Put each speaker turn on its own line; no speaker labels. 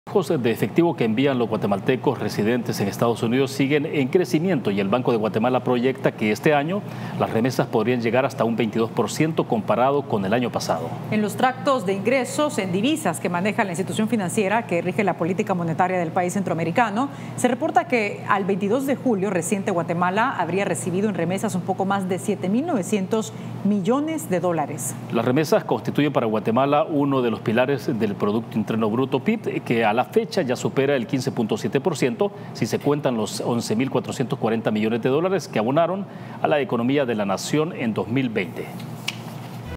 Los flujos de efectivo que envían los guatemaltecos residentes en Estados Unidos siguen en crecimiento y el Banco de Guatemala proyecta que este año las remesas podrían llegar hasta un 22% comparado con el año pasado.
En los tractos de ingresos en divisas que maneja la institución financiera que rige la política monetaria del país centroamericano, se reporta que al 22 de julio reciente Guatemala habría recibido en remesas un poco más de 7.900 millones de dólares.
Las remesas constituyen para Guatemala uno de los pilares del Producto Interno Bruto PIB, que a la fecha ya supera el 15.7% si se cuentan los 11.440 millones de dólares que abonaron a la economía de la nación en 2020.